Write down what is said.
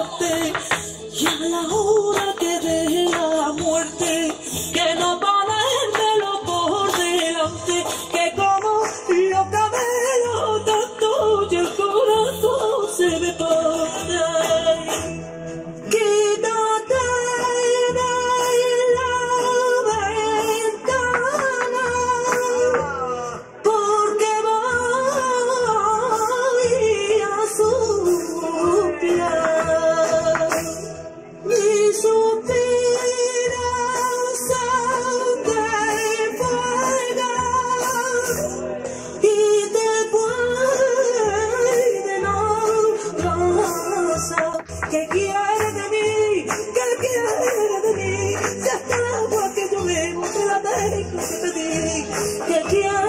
delante, y a la hora que deje la muerte, que no ponérmelo por delante, que como los cabellos tanto y el corazón se me pone. Quítate de la ventana, porque voy a soplar. Mis suspiros son de fuego y después de rosa. ¿Qué quiere de mí? ¿Qué quiere de mí? Si hasta el agua que yo bebo te la tengo que pedir. ¿Qué quiere?